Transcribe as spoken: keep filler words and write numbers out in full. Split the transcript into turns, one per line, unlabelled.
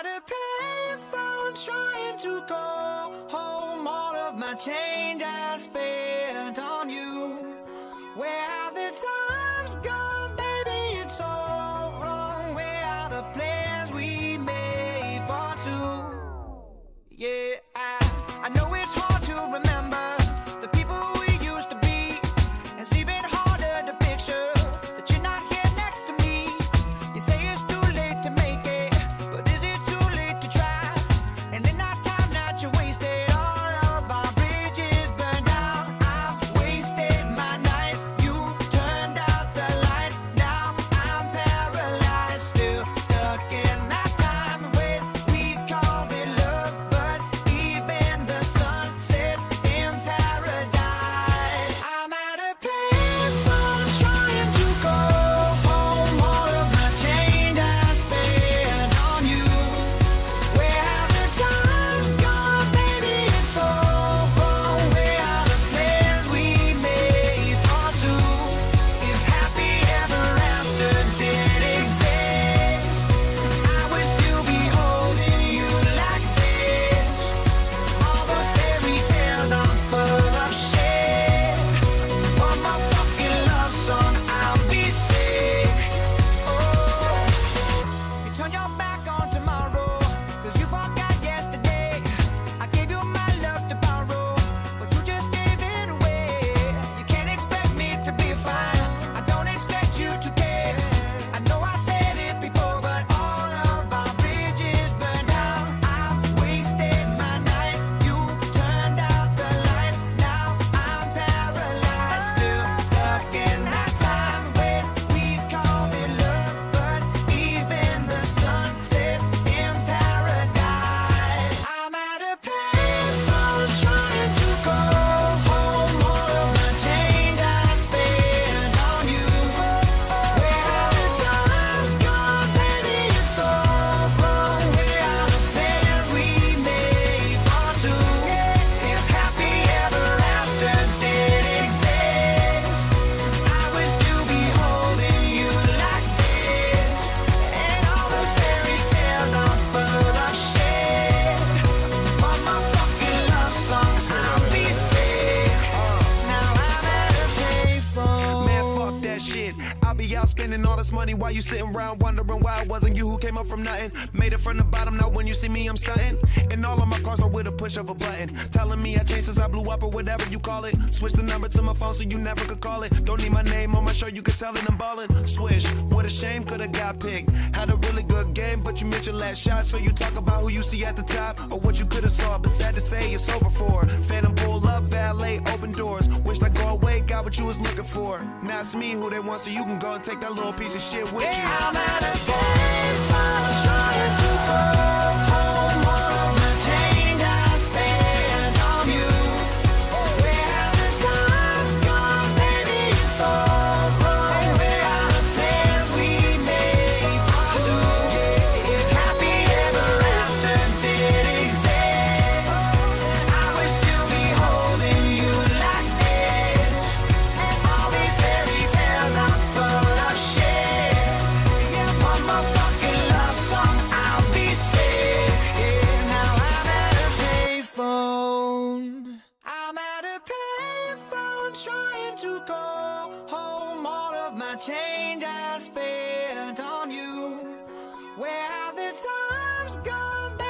at a payphone trying to call home. All of my change I spent on you. Where have the times gone, baby? It's all wrong. Where are the plans we made for two? Yeah, I, I know it's hard to remember the people we used to be. It's even harder to picture that you're not here next to me. You say it's too late to make it, but is it too late to try? And in our time that you wasted, all of our bridges burned down. I've wasted my nights, you turned out the lights. Now I'm paralyzed, still stuck in that time when we called it love. But even the sun sets in paradise. I'm at a payphone trying to go home. All of my change I spent on you. Where have the times gone, baby? It's all wrong. Where are the plans we made for two? If happy ever afters did exist, I would still be holding you like this. All those fairy tales are full of shit. One more fucking love song, I'll be sick. Oh, you turn your back on tomorrow, cause you forgot yesterday. I gave you my love to borrow, but you just gave it away. You can't expect me to be fine, I don't expect you to care. I know I said it before, but all of our bridges burned down. I've wasted my nights, you turned out the lights. Now I'm paralyzed, still stuck in that time when we called it love. But even the sun sets in paradise. I'm at a payphone trying to go home. All of my change I spent on you. Where have the times gone, baby? It's all wrong. Where are the plans we made for two? If happy ever afters did exist, I would still be holding you like this. And all those fairy tales are full of shit. One more fucking love song, I'll be sick. Now I'm at a payphone.
Man, fuck that shit. I'll be out spending all this money while you sitting around wondering why it wasn't you who came up from nothing. Made it from the bottom, now when you see me, I'm stunting. And all of my cars are with a push of a button. Telling me I changed since I blew up or whatever you call it. Switch the number to my phone so you never could call it. Don't need my name on my shirt, you could tell it I'm ballin'. Swish, what a shame, could've got picked. Had a really good game, but you missed your last shot. So you talk about who you see at the top or what you could've saw. But sad to say, it's over for. Phantom pull up, valet, open doors. Wished I go away, got what you was looking for. Now it's me who they want, so you can go and take that little piece of shit with you.
I'm at a payphone trying to go home. All of my change I spent on you. Where have the times gone, baby? It's all wrong. Where are the plans we made for two? If happy ever afters did exist, I would still be holding you like this. And all these fairy tales are full of shit. One more fucking love song, I'll be sick. Now I'm at a payphone. I'm at a payphone trying to go home. All of my change I spent on you. Where have the times gone, baby?